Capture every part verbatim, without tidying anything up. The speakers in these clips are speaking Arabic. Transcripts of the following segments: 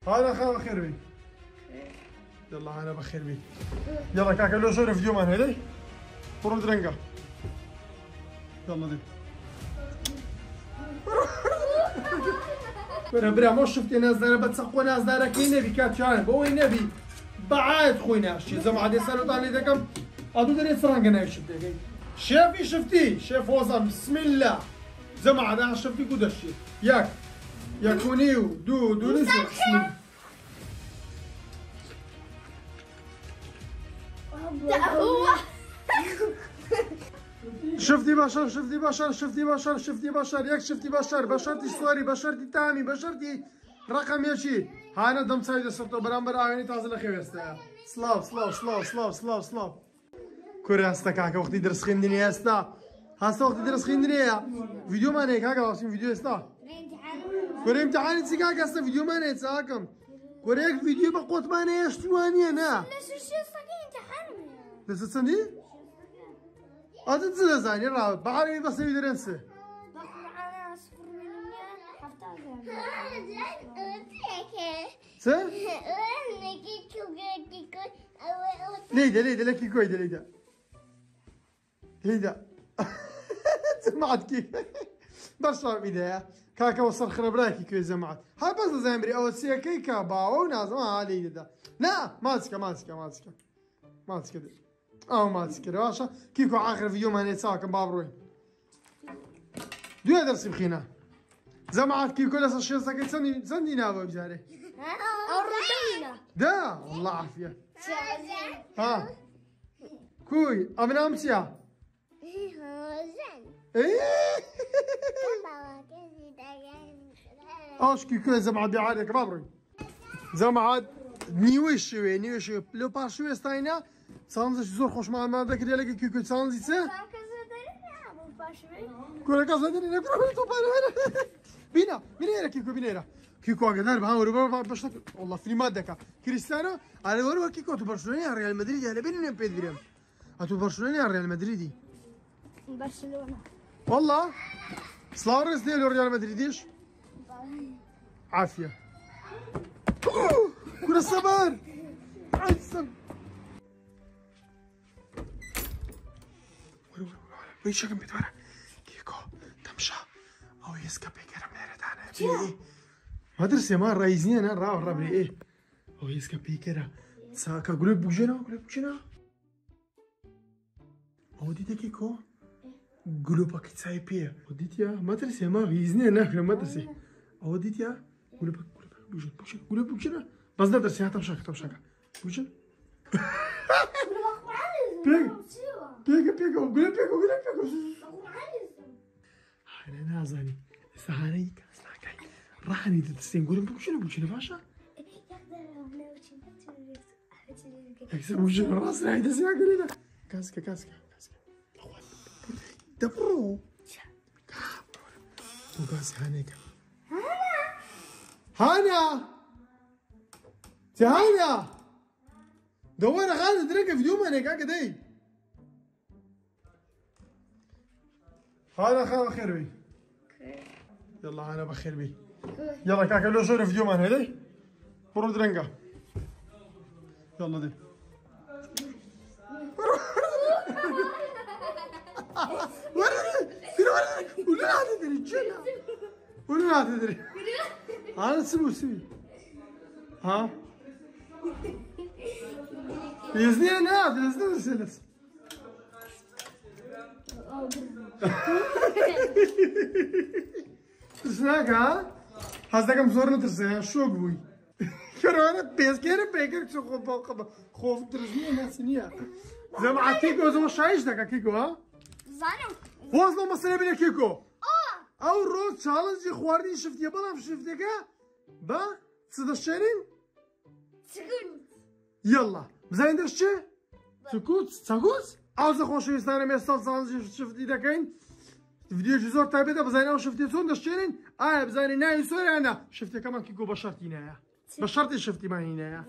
هذا خير خير بي يلا انا بخير بي يلا كاكا لو صور فيديو مان هذي فرد رنقه يلا دي برا برا ما شفتي ناس دارا بتسقوا ناس دارا كي نبي كاتشان بو نبي بعد خوينا شي زعما عاد يسالوا طالي داكم ادو دري سرانقه انا شفتي شافي شفتي شاف وصل بسم الله زعما عاد شفتي كود الشيء ياك يكونيو دو دو نسر بسم الله شفتي بشر شفتي بشر شفتي بشر شفتي بشر ياك شفتي بشر بشرتي صوري بشرتي تامي بشرتي رقم يشي هانا دم سايد صرتو برامبر اغاني تازه لخيوستا سلاف سلاف سلاف سلاف سلاف سلاف كوري هستا كاكا وقت درس خندني هستا هستا وقت درس خندني فيديو ماني كاكا واسم فيديو هستا كوري امتحاني تسي كاكا هستا فيديو ماني تساكم كوري فيديو بقوت ماني اشتواني انا لسه سندي أنت تزعلني راه بعرفي بس يدرسه. س؟ ليدا ليدا لك كويدا ليدا. ليدا. سمعت كيف؟ برشا بداية. كاكا وصل خرب راكي كوي زمعت. هاي بس زمري أو سيكي كاباو ناس ما ليدا. لا ماسكة ماسكة ماسكة. ماسكة دي. او ما تسكري واشا كيكو اخر فيديو ما نتساكن بابروين دو درسي بخينا زعما كيكو لسه شي ساكن سندي سندي نابو بجاري او ردينا دا والله عافيه ها كوي ابن امسيا ايه اش كيكو زعما بيعارك بابروين زعما عاد نيوش شوي نيوش شوي لو بار شوي ستاينا سانزش زور خوش معامله دکری لگی کی کی سانزی سه کوره کاسه داری نه کوره تو پاره بینا بینیرا کی کو بینیرا کی کو اقدر به اروپا باش والله فيلمات دكا كريستيانو على اروپا کی کو تو برشلونه ريال مدريد على بيننا بيدريم اتو برشلونه ريال مدريدي برشلونه والله سلاورس دي ريال مدريديش عافيه كره الصبر عسل ويش كم بتورا كيكو تمشى او يسكب بكرم نيرتانا ايه مدرسه ما رايزين انا راو ربري ايه او يسكب بكرا ساكا قلوب بوجنا قلوب بوجنا او دي كيكو قلوبك تساي بيه وديت يا مدرسه ما رايزين انا في المدرسه او ديت يا قلوبك قلوبك بوجنا بوجنا قلوب بوجنا بس ده درس يا تمشى تمشى بوجنا بيجا بيجا وقول بيجا وقول بيجا أنا نازني سهاني كاسلاكاي راحني تتسين قول بوشنا بوشنا باشا يكسر بوشنا راسنا هيدا سيا قرينا كاسكا كاسكا كاسكا دبرو وقاس هانيك هانا هانا دور خالد درك فيديو مانك هكذا هذا خير خير بي يلا انا بخير بي يلا كاكا لو صور فيديو مان هذي فرد رنقه يلا دي ولا لا تدري جنة ولا لا تدري انا سبو سبي ها يزني انا يزني سلس ترسناك ها؟ هزدكم زور نترسنا شو قوي؟ كورونا بيس كير بيكر شو خوف خوف ترسني ناس نيا زعما كيكو زعما شايش دكا كيكو ها؟ زانو وصلوا مسألة بين كيكو اه او رو تشالنج خواردي شفتي بلا شفتي كا با تدشرين سكوت يلا بزاين درشي سكوت سكوت عاوز خوش يستانه مثال تشالنج شفتي دكاين فيديو جزور تابعه بزاين شفتي تون دشرين اه بزاين ناي سوري انا شفتي كمان كيكو بشرتي نايا بشرتي شفتي ما هنا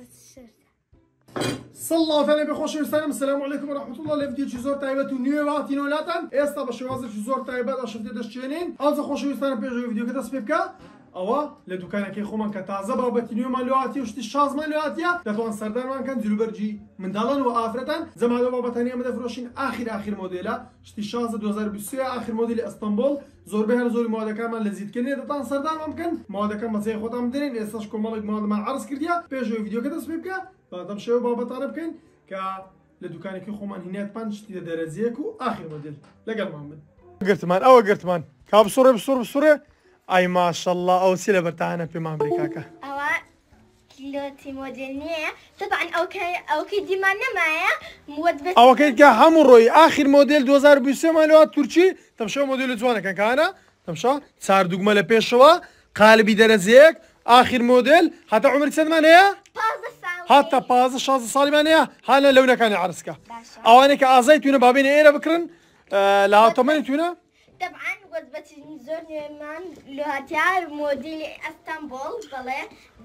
صلى الله عليه بخوش وسلم. السلام عليكم ورحمة الله. لفيديو جزور تايبات ونيواتين ولاتن استا بشوازر جزور تايبات شفتي دشتينين از خوش وسلم بيجو فيديو كده سبيبكا ئەوە لە دوکانەکەی خۆمان کە تازە بابەتی نوێمان لێهاتی و شتی شازمان لێهاتیە دەتوان سەردانمان کەن جلوبەرجی منداڵان و ئافرەتان جەمادە بابەتانی ئەمە دەفرۆشین ئاخر ئاخر مۆدێلە شتی شازە دوو هەزار و بیست و سێ ئاخر مۆدیلی ئەستەمبۆڵ زۆربەی هەر زۆری ماوەدەکانمان لە زیدکردنێ دەتان سەردانمان بکەن ماوەدەکان بەجێ خۆتان بدەنین ئێستاش کۆمەڵێک ماوەدەمان عەرز کردیە پێشەوەی ڤیدیۆکە دەست پێ بکە بەڵام شێوە بابەتانە بکەین کە لە دوکانێکی خۆمان هینێتمان شتی دەرەجەیەک و ئاخر مۆدل لەگەڵمان بن گرتمان ئەوە گرتمان کا بسوڕێ بسوڕ بسوڕێ ئای ماشەڵڵا ئەو چی لە بەرتانە پێمان بڵێ کاکە ئەوە کیلۆتی مۆدل نییە طبعا ئەوکەی دیمان نەمایە ئەوەکەیت کە هەموو ڕۆی ئاخر مۆدل دوو هەزار و بیست و سێ مالەوە تورکی تەمشا مۆدل جوانەکەن کانە تەمشا چار دوگمە لە پێشەوە قالبی دەرەجەیەک ئاخر مۆدل هاتە عمری چەندمان هەیە هاتە پازە شازدە ساڵیمان هەیە هانە لەونەکانی عەرزکە ئەوانەی کە ئازای تونە بابێنە ئێرە بکڕن لە هاوتەمەنی تونە طبعا وەزبەتی زۆر نوێمان لۆهاتیار مۆدیلی ئەستەمبۆڵ بەڵێ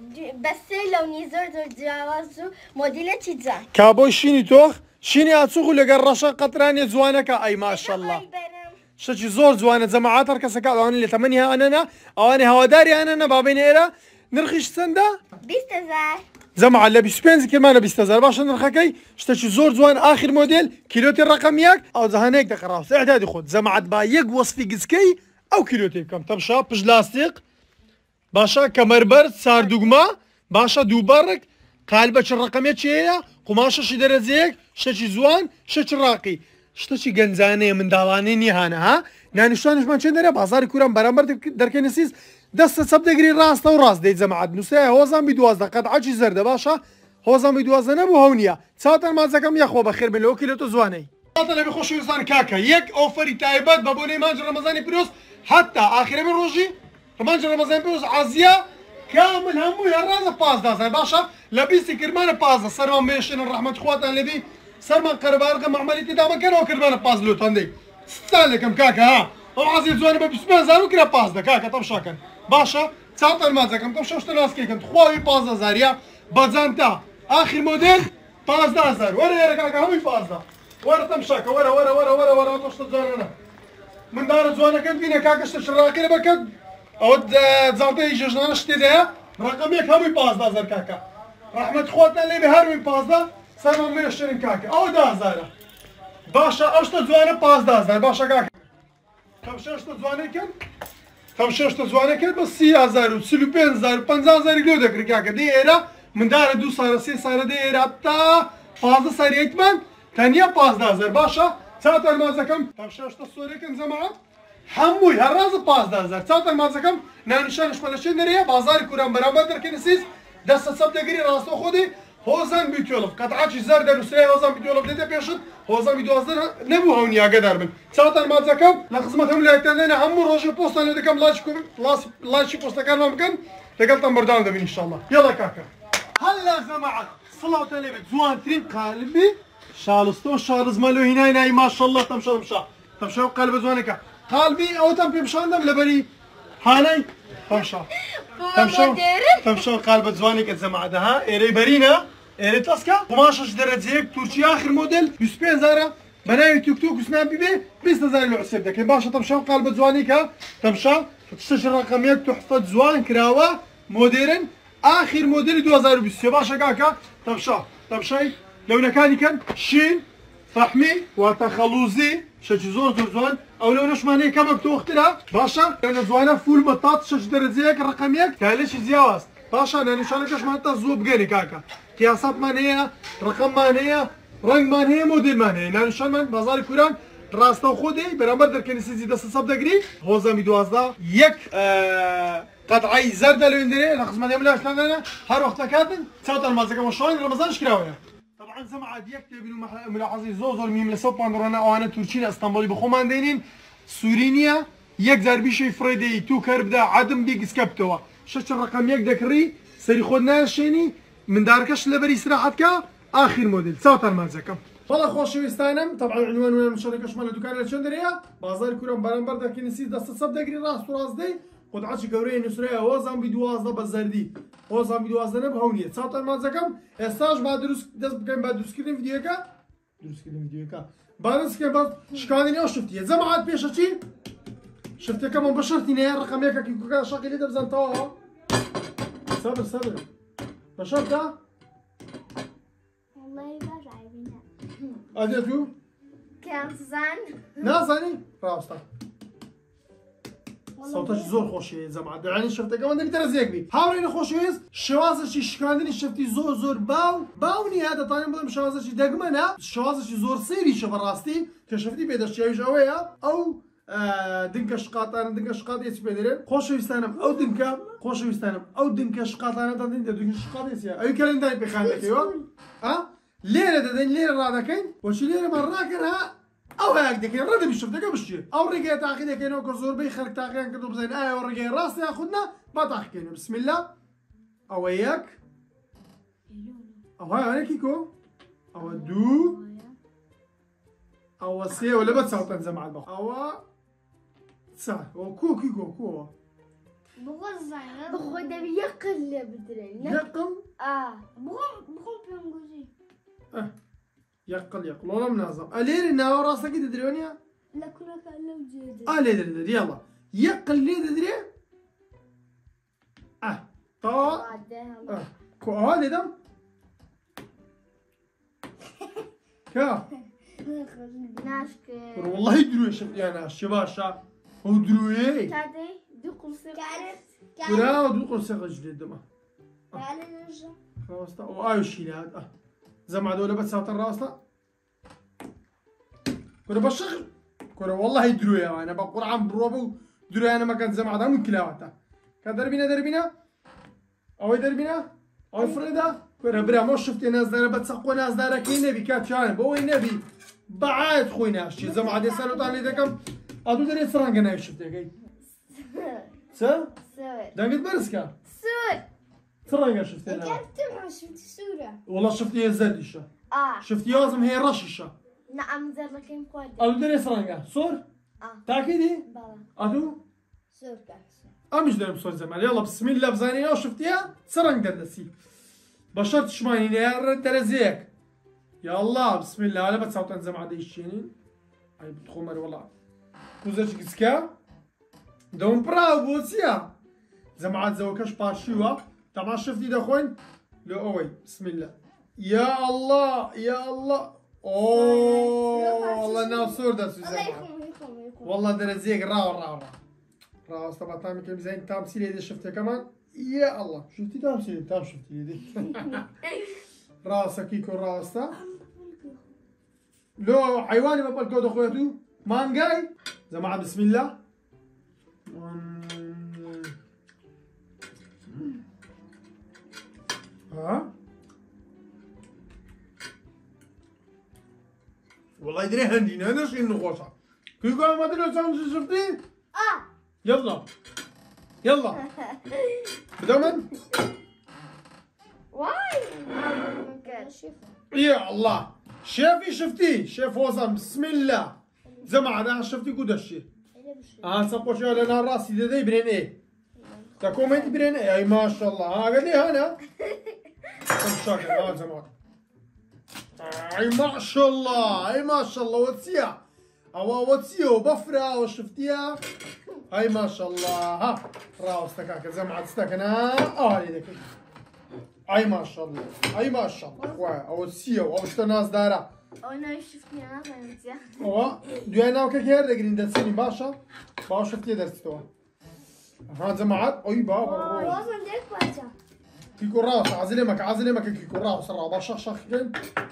بەسێ لەونی زۆر زۆر جیاواز و مۆدیلێکی جان کابۆی شینی تۆخ شینی ئاچوخ و لەگەڵ ڕەشە قەترانی جوانەکە ئەی ماشەڵڵا شتێکی زۆر جوانە جەماعات هەر کەسەکە ئەوانە لە تەمەنی هانەنە ئەوانەی هەواداری هانەنە بابێنە ئێرە نرخیش چەندە؟ بیست هەزار جەماعات لە بیست و پێنج کرمانە بیست هەزار باشە نرخەکەی شتێکی زۆر جوان ئاخر مۆدل کیلۆتی ڕقم یەک ئەو جەهانەیەک دەقەڕاوس ئەعدادی خۆت جەماعات با یەک وەسفی گچکەی ئەو کیلۆتی بکەم تەمشا پشت لاستیق باشە کەمەربەر چاردوگما باشە دووبەڕک قالبە چ ڕقمێکی هەیە قوماشەشی دەرەجەیەک شتێکی جوان شتێکی ڕاقی شتێکی گەنجانەیە منداڵانەی نیهانە ها نانیشتوانیشمان چێن دەرێ بازاری کووران بەرامبەر دەرکەی نسیس دەستە چەپ دەگری ڕاستە و ڕاست دەی جەماعات نووسەیە هۆزان دوازدە قەتعەکی زەردە باشە هۆزان دوازدە نەبوو هەو نییە چاتان مازەکەم یەخۆ بەخێر بن لەوە کیلۆتە جوانەی هاتە لە خۆشەویستان کاکە یەک ئۆفەری تایبەت بە بۆنەی مانج ڕەمەزانی پیرۆز حتا ئاخرە من ڕۆژی مانج ڕەمەزانی پیرۆز عازیە کامل هەمووی هەڕازە پازدە هەزار باشە لە بیستی کرمانە پازدە سەرمان بێشێنن ڕەحمەت خواتان لێبی سەرمان قەرەبارگە مەعمەلی تێدامەکەنەوە کرمانە پاز لۆتان دەی ستان لەکەم کاکە ها ئەو عازی جوانە بە بیست و پێنج هەزار و کرا پازدە کاکە تەمشاکەن باشە چاوتان مازەکەم تەم شەشتە ناسکێکم خواوی پازدە هەزاریە بەجانتا ئاخر مۆدل پازدە هەزار وەرە ئێرە کاکە هەمووی پازدە وەرە تەمشاکە وەرە وەرە وەرە وەرە وەرە تۆشتە جوانەنە منداڵە جوانەکەت بینە کاکە شتە شڕاکەرە بەکەت ئەوە جاڵتەی ژێژنانە شتێ دەیە ڕقەمێک هەمووی پازدە هەزار کاکە ڕەحمەت خواتان لێبێ هەروی پازدە سەرمان مێشترن کاکە ئەوە دە هەزارە باشە ئەو شتە جوانە پازدە هەزار باشە کاکە تەم شەشتە جوانەکەن تەم شەشتە جوانەکەت بە سی هەزار و چل و پێنج هەزار و پەنجا هەزاری لۆ دەکرد کاکە دێ ئێرە منداڵە دوو سارە سێ سارە دێ ئێرە تا پازدە ساریەکمان تەنیا پازدە هەزار باشە چاتان مازەکەم تەم شەشتە سۆرەکەن جەماعەت هەمووی هەرازە پازدە هەزار چاتان مازەکەم نانیشانش پەلەشێن دەرەیە بازاری کووران بەرامبەر دەرکەی نسیس دەستە چەپ دەگری ڕاستە خۆدی هۆزان بیتۆڵف قەتعەکی زەر دەنووسێ هۆزان بیتۆڵف دێتە پێشت هۆزان دوازدە نەبوو هەونی ئاگادار بن چاتان مازەکەم لە خزمەت هەموو لایەکتان دێنە هەموو ڕۆژێ پۆستان لێ دەکەم لاشی پۆستەکانمان بکەن لەگەڵتان بەردەوام دەبین ئینشاءڵڵا یەڵا کاکە هەلا جەماعەت سڵاوتان لێبێت جوانترین قالبی شالستۆ شارزمەلۆ هینای نای ماشەڵڵا تەمشا تەمشا تەمشا و قالبە جوانەکە قالبی ئەوەتان پێ بشاندەم لەبەری هانای تەمشا تەمشا تەمشا قالبە جوانێکە جەماعەت ها ئێرەی بەرینە ئێرە تەسکە قماشەش دەرەجەیەک تورکی ئاخر مۆدل بیست و پێنج هەزارە بەناوی تیکتۆک و سناب بێ بیست هەزار لە حسێب دەکەین باشە تەمشا قالبە جوانێکە تەمشا شتش ڕقەمێک توحفە جوان کراوە مۆدێرن ئاخر مۆدلی دوو هەزار و بیست و سێ باشە کاکە تەمشا تەمشای لەونەکانی کەن شین فەحمی واتە خەڵوزی شەکی زۆر زۆر جوان ئەو لەونەشمانەیە کەمە بتۆخترا باشە لەونە جوانە فول مەتات شەش دەرەجەیەک ڕقەمێک کالێکی جیاواز باشە نانیشانەکەشمان تا زۆر بگەنی کاکە قیاساتمان هەیە ڕقەممان هەیە ڕنگمان هەیە مۆدلمان هەیە نانیشانمان بازاری کووران ڕاستە و خۆدەی بەرامبەر دەرکەنی سیزی دەستە سەپ دەگری هۆزەمی دوازدە یەک قەتعەی زەردە لەوێن دەرێ لە خزمەت هەموو لایەکتانە هەر وەختەکاتن چاوتان مازەکەمە شۆین ڕەمەزانش کراوەیە طبعا جەماعەت یەک تێبین و ملاحەزەی زۆر زۆر میم لەسەر پاندڕۆنە ئەوانە تورکی لە ئەستەمبۆڵی بەخۆمان دێنین سووری نییە یەک جار بیشەی فڕێ دەی تو کەر بدە عەدم بی گسکە بتەوە شەش ڕقەم یەک دەکڕی سەری خۆت ناشێنی مندارکەش لەبەری ئیسراحەتکە ئاخر مۆدل چاوتان مازەکەم بەڵە خۆشەویستانم طبعا عنوان وێنە مشارەکەشمان لە دوکان لە چەند دەرەیە بازاری کووران بەرامبەر دەرکەی نسیس دەستە سەپ دەگری ڕاست و ڕاست دەی قودعەتی گەورەی نووسراوە هۆزان بی دوازدە بە زەردی هۆزان بی دوازدە نەب هەو نییە چاوتان مازەکەم ئێستاش با دروست دەست بکەین با دروستکردن ڤیدیۆکە دروستکردن ڤیدیۆکە با دەست بکەین بە شکاندنی ئەو شفتیە جەماعەت پێشە چی شفتي كمان بشرتي نهار رقم ياك كي كان شاقي لي دبزان طوا صبر صبر بشرتها والله برعي بنا اديتو كان زان نازاني راستا صوتش زور خوشي زعما يعني شفتي كمان دبي ترزيك بي هاورين خوشيز شوازشي شكاندني شفتي زور زور باو باوني هذا طالع بدهم شوازشي دقمنا شوازشي زور سيري شبه راستي كشفتي بيد الشيء جويا او آه دنكا شقاطان دنكا شقاط يسبيدرين خوشو يستانم او دنكا خوشو يستانم او دنكا شقاطان دنكا دنكا شقاط يسيا اي كلام داي بخاندك ايوا ها ليره دين ليره رادكين وش ليره مراكنها او هاك ديك رد بشفتك بشي او رجع تاخذ كينو كزور بي خلك تاخذ كتب زين اي ورجع راس ياخذنا ما تاخذ بسم الله او وياك او هاي انا كيكو او دو او سي ولا بتساوي تنزل مع البخ او سا وكو كيكو كو بغزة بغو دبي يقل بدرين يقل اه بغو بغو بيونغوزي اه يقل يقل والله منازم الين انها راسك تدريونيا لا كنا كان لو جيد اه لي دري يلا يقل لي تدري اه طا اه كو هذا دم كا ناشك والله يدروا شفت انا الشباشا هو دروي تادي دقل سكارت كرا ودقل سقه جديد ما تعالي نرجع خلاص وايو شيل هذا اه زعما هذول بس صوت الراس كنا بشغل كنا والله يدروا انا بقرعان بروبو دروا انا ما كان زعما هذا من كلاوته كان دربينا دربينا او دربينا او فريدا كنا برا ما شفت ناس دار بتسقوا ناس دار كي نبي كاتشان بو نبي بعد خوينا شي زعما عاد يسالوا تاني دكم ادو دري فرانك انا شفت كي سا سور دانك برسكا سور فرانك شفت انا كيف شفت الصورة والله شفتي زاديشه اه شفتي لازم هي رششه نعم زر لكن قد ادو دري فرانك صور اه تاكيدي بابا ادو سور كاس امش درم صور زمان يلا بسم الله بزاني شفتيها سرنج دلسي بشرت شماني يا درزيك يلا بسم الله انا بتصوت انزم عادي الشينين اي بتخمر والله كوزاش كسكا دوم براو بوسيا زمعات زوكاش بارشيوا طبعا شفتي دخوين لو اوي بسم الله يا الله يا الله اوه والله ناف صور درسو الله زمان يخم يخم يخم والله درزيك راو راو راو راو طبعا تامي كم زين تمثيل اذا شفتها كمان يا الله شفتي تمثيل تام شفتي يدي راسك يكون راستا لو حيواني ما بالكود اخوياتو مانجاي زعما بسم الله ها والله يدري هندي انا شي نخوصه كي قال ما ادري شلون شفتي اه يلا يلا بدمن واي يا الله شافي شفتي شاف وصل بسم الله زعما انا شفتي قدشي اه سقوش على انا راسي دي برين ايه تا كومنت برين ايه اي ما شاء الله ها قال لي انا كم شاكر ها زمان اي ما شاء الله اي ما شاء الله وتسيا او وتسيا وبفرة وشفتيها اي ما شاء الله ها راو استكاك زعما استكنا اه هذيك اي ما شاء الله اي ما شاء الله خويا او سيو او شتا ناس دارا انا شفتني انا فهمتيها او دوينا وكا كير دغرين دسيني باشا باش شفتي درستوا ها جماعات اي بابا لازم ديك باجا كيكو راس عزلمك عزلمك كيكو راس راه باشا شخ كين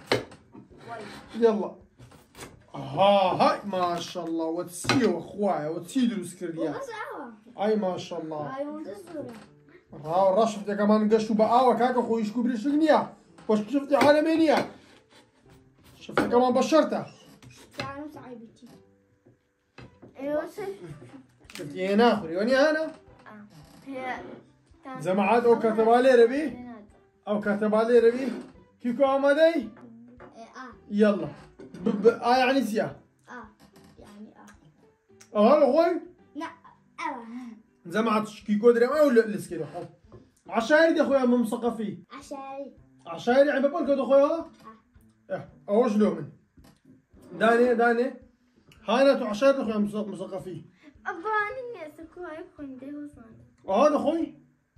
يلا ها هاي ما شاء الله وتسيو اخويا وتسيدو سكريا اي ما شاء الله اي وانت الصورة راو رشفتي كمان قشو بقاوة كاكا خوي شكو بريشتنيا واش شفتي عالمينيا شفتي كمان بشرتها تعالوا صعيبتي ايوه شفتي هنا خريوني انا اه هي زمعات او كتبالي ربي او كتبالي ربي كيكو امادي اه يلا ب ب اه يعني سيا اه يعني اه اه هلا خوي لا اه زمعات كيكو دري ما ولا لسكيلو عشاير دي خويا من مثقفي عشاي عشاير يعني بقول كده خويا اه اوش لو من داني داني هانا تو عشاير خويا مثقفي أباني نسكوا هاي خندي وصان هذا خوي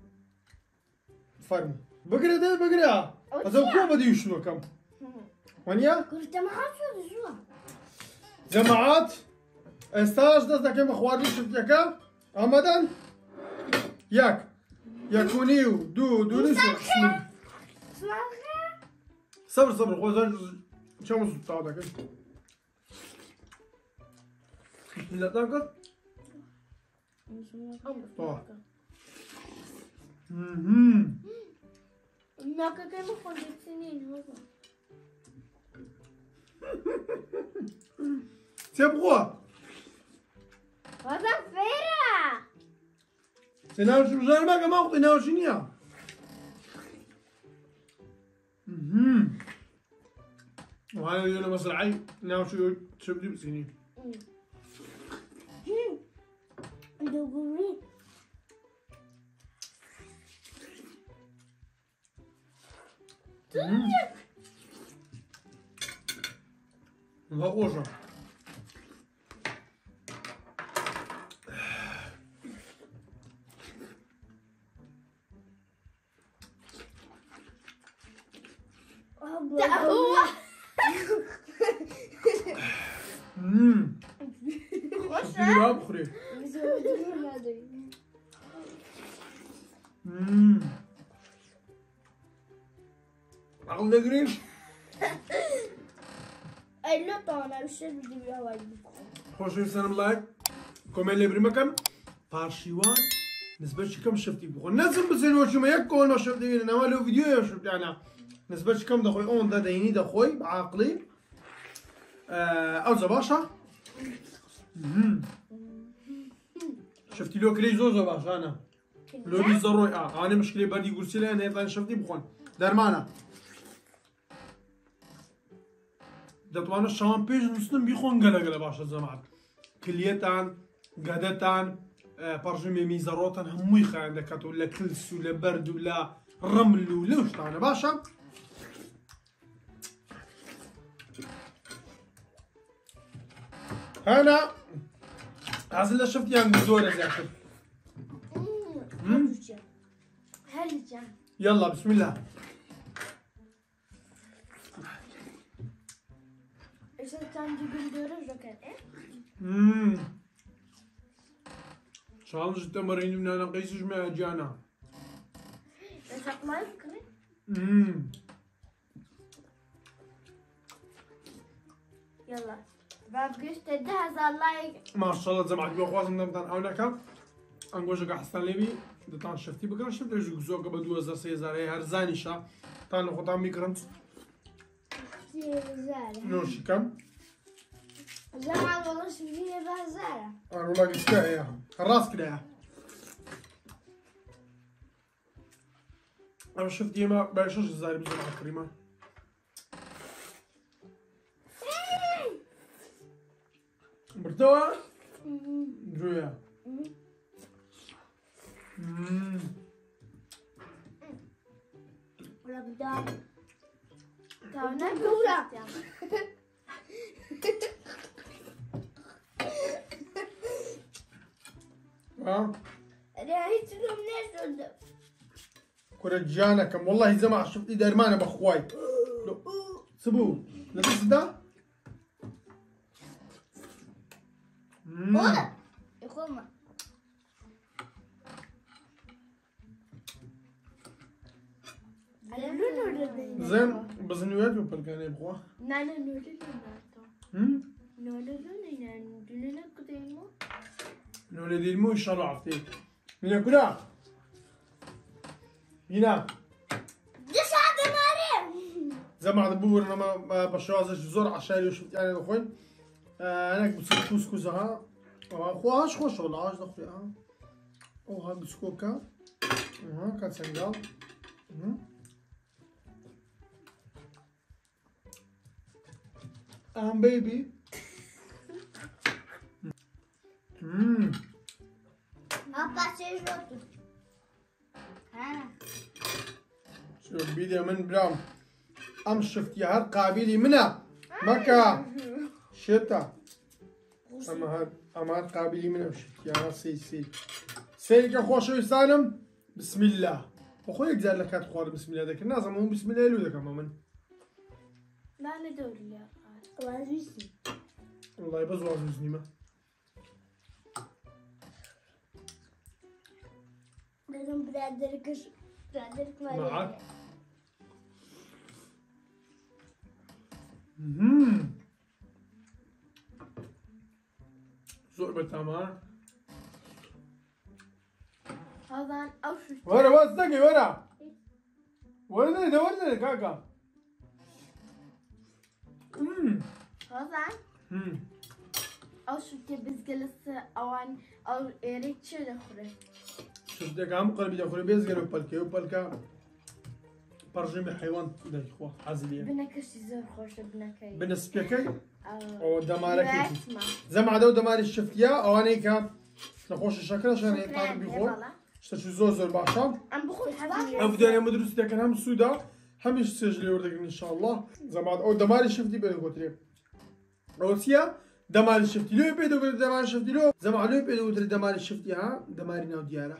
فرم بقرا ده بقرا هذا كوب بدي شنو كم ونيا قلت ما حصل جوا جماعات استاج ده كم اخواني شفت كم رمضان ياك ياكونيو دو دو نسو صبر صبر خو زين شو مزبوط هذا كده بسم الله تاكل طه امم ما كان خندي سنين هو تبغوا هذا فيرا تناول شو زال ما كمان تناول شنيا امم وهذا يقول مثلا عي تناول شو شو بدي بسنين دوغوري غوجة هو امم خشة بخري امم عقل دقرين اي لا طانا وش بدي بيها واجب خوش سلام لايك كومنت لي برمكم بارشيوان نسبة كم شفتي بخون نزل بسين وشو ما يكون ما شفتي انا ما له فيديو يا شفت يعني نسبة كم دخوي اون دا ديني دخوي بعقلي او زباشا شفتي لو كلي زوز زباشا انا لو دي ضروري اه انا مشكلة بدي قلت لها انا يطلع شفتي بخون درمانه دتوانه شام پیش نستم بیخون گله گله باشه زمان کلیتان قدتان برجمي ميزاروتان هموي خان دكات ولا كلس ولا برد ولا رمل ولا وش طانه باشا انا عزل شفت يعني زوره زي شفت هلجة يلا بسم الله ايش كان جيبين دورة جوكر ايه؟ اممم شالنج التمارين من انا قيسش مع جانا بس ما يفكري؟ اممم يلا بابقيش تدها لايك ما شاء الله زعما عجبو خواص من دمتان اوناكا انگوش که حسن لیبی دتان شفتی بکرن شفت لجو گزو که بدو هزار سه هزار هر زانیشا تان خودم میکرن نوشی کم زمان والله شبيه بازارة انا والله قلت يا الراس كده انا شفت ديما باشش هزار بزمان كريمه برتوا جويا اممم ولا بدا تاونا دورة ها ريحت لهم ناس كرجانا كم والله زمان شفت درمانه بخواي سبو لا تصدق ولا يخوما زين بس نويات ببركاني بخوا نانا نوري هم نوري نانا نوري قديمه نولي دي المو ان شاء الله عرفتي هنا كنا هنا دش هذا ماري زمان بور انا ما بشوازش زور عشان شفت يعني اخوين انا بصير كوسكوس ها اخواش خوش والله اش دخلي ها او ها بسكوكا ها كان سنغال ام بيبي امم ما شيء روتو ها شوف بيدي من برام ام شفتي هر قابلي منها مكة شتا ئەمە ئەمان قابلی منە شت یاە سی سی سەیرکە خۆشەویستانم بسم الله بەخۆی یەکجار لە کات خوارد بسم الله دەکرد نازەم هەموو بسم الله لێ دەکەمە من نانە دەوری لێ وازویستی وڵای بەس وازویست نیمە دەزم برادەرکەش برادەرکمان معاك زۆر بەتامان هەڵدان ئەو شت وەرە واز دەکەی وەرە وەرە وەرە کاکە هەڵدان ئەو شتێ بزگە لەسەر ئەوان ئەو ئێرەی چێ دەخورێت شفتێکە هەموو قەربی دەخورێ بێزگەر و پەلکەی و پەلکە پەرژەمی حیوان دەیخوا حەزی لێ بنەکەشی زۆر خۆشە بنەکەی بنە سپیەکەی ئەوە دەمارەکەی زەمعادە و دەماری شفتیا ئەوانەی کە نەخۆشی شەکرەشان هەیە تاان بیخۆن شتەشی زۆر زۆر باشە ئەم ڤیدیۆیە ئەمە دروست دەکەن هەم سوودا هەمیش سێژ لێ وەردەگرن ئینشاءالله زەمعاد ئەو دەماری شفتی پێدەگوترێ ئەوە چییە؟ دەماری شفتی لێ پێدەگوترێت دەماری شفتی لۆ زەمعاد لێ پێدەگوترێت دەماری شفتی ها دەماری ناو دیارە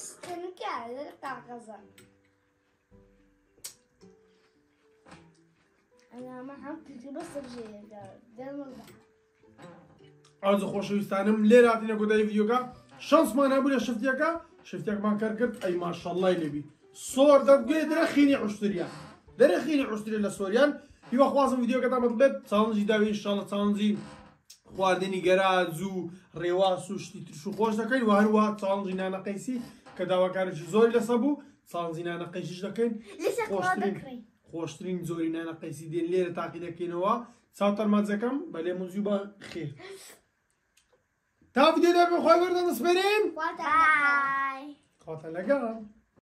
أنا ما حطيت بس الجيل ده الموضوع ئازە خۆشەویستانم لێرە هاتینە کۆتایی ڤیدیۆکە شانسمان هەبوو لە شفتیەکە شفتێکمان کار کرد ئەی ماشەڵڵای لێبی سۆر دەبگوێ دەرە خینی عوشتریان دەرە خینی عوشتری لە سۆریان هیوا خوازم ڤیدیۆکەتان بڵێت چاڵنجی داوی ئینشاڵڵە چاڵنجی خواردنی گەراج و ڕێواس و شتی ترش و خۆش دەکەین و هەروە چاڵنجی نانەقەیسی کە داواکارێکی زۆری لەسە بوو چاڵنجی نانەقەیسیش دەکەین خۆشترین زۆری نانەقەیسی دێن لێرە تاقی دەکەینەوە چاوتەرماجەکەم بەلێ موزیو بە خێر تا ڤیدیۆ دەبێ خۆی وەردە دەسپێرین باي خاتە لەگەڵ